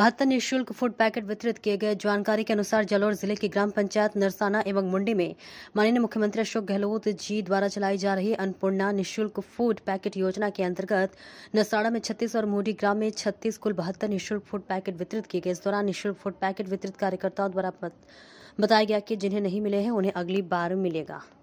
72 निःशुल्क food packet वितरित किए गए। जानकारी के अनुसार जलोर जिले की ग्राम पंचायत नरसाना एवं मुंडी में माननीय मुख्यमंत्री अशोक गहलोत जी द्वारा चलाई जा रही अन्नपूर्णा निःशुल्क फूड पैकेट योजना के अंतर्गत नरसाना में 36 और मुंडी ग्राम में 36 कुल 72 निःशुल्क फूड पैकेट वितरित किए गए। इस दौरान निःशुल्क फूड पैकेट वितरित कार्यकर्ताओं द्वारा बताया गया कि जिन्हें नहीं मिले हैं उन्हें अगली बार मिलेगा।